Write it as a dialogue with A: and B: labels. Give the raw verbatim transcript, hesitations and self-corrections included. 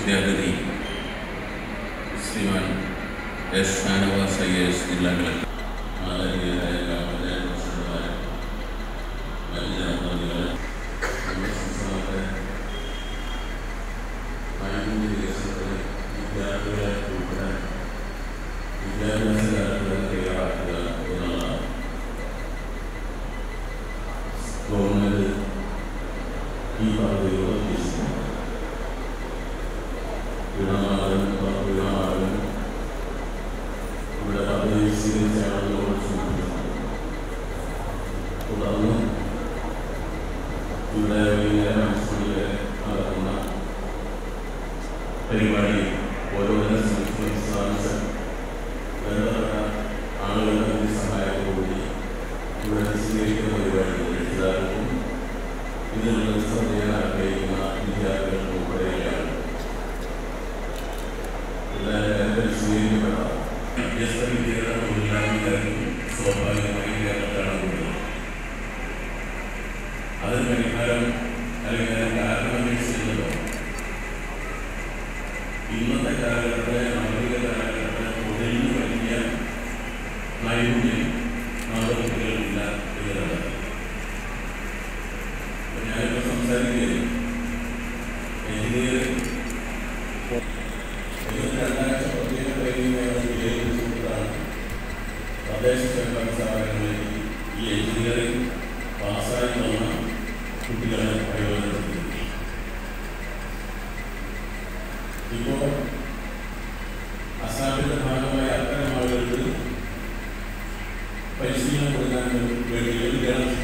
A: മുഖ്യാതിഥി Shriman S Shanavas I S ജില്ലാ collector, ആദരണീയരായ ഗ്രാമപഞ്ചായത്ത് പ്രസിഡന്റുമാരെ, ജനപ്രതിനിധികളെ, നമ്മുടെ സംസ്ഥാനത്തെ നൈപുണ്യ വികസനത്തിൽ വിദ്യാർത്ഥികളെ ഉൾപ്പെടെ വിദ്യാഭ്യാസ കാര്യങ്ങൾ തയ്യാറാക്കുക എന്നുള്ള ഗവൺമെന്റ് ഈ പദ്ധതിയോട് ഉദ്ദേശിക്കുന്നു. ഇടനാടൻ ഇടനാടൻ ഇവിടെ പദ്ധതി സ്വീകരിച്ച ആളുകളോട് സൂചിപ്പിക്കുന്നു. തുടർന്ന് ഇവിടെ വൈകുന്നേരം അഞ്ച് മണി വരെ നടക്കുന്ന പരിപാടി ഓരോരോ സംസ്ഥാന ബന്ധപ്പെട്ട ആളുകളുടെ സഹായത്തോടുകൂടി ഇവിടെ സ്വീകരിക്കുന്ന പരിപാടികൾ രക്ഷിതാക്കൾക്കും ഇതിനുള്ള ശ്രദ്ധയാൻ ആഗ്രഹിക്കുന്ന വിദ്യാർത്ഥികൾക്കും ഉൾപ്പെടെയാണ് എല്ലാവരും സ്വീകരിക്കപ്പെട്ട വ്യത്യസ്ത വിദ്യകളുടെ തൊഴിലാളികൾക്കും സ്വാഭാവികമായി കേരളത്താണ് കൂടുതൽ. അതിന് പരിഹാരം അല്ലെങ്കിൽ കാരണം അന്വേഷിച്ചിട്ടുണ്ടോ? ഇന്നത്തെ കാലഘട്ടത്തെ ആധുനിക കാലഘട്ടത്തെ തൊഴിലിന് വലിയ നൈപുണ്യം നമ്മുടെ കുട്ടികൾക്കില്ല എന്നുള്ളതാണ്. ഞാനിപ്പോൾ സംസാരിക്കുകയും എഞ്ചിനീയറിംഗ് രണ്ടാഴ്ച പ്രത്യേക ട്രെയിനിങ്ങാണ് വിലയിരുത്തിക്കൊണ്ടാണ് തദ്ദേശ സ്വയംഭരണ സ്ഥാപനങ്ങളിൽ ഈ എഞ്ചിനീയറിംഗ് പാസ്സായി വന്ന കുട്ടികളെ പ്രയോജനപ്പെടുത്തി. ഇപ്പോൾ അസാമിന്റെ ഭാഗമായ അത്തരം ആളുകൾക്ക് പരിശീലനം കൊടുക്കാൻ വേണ്ടി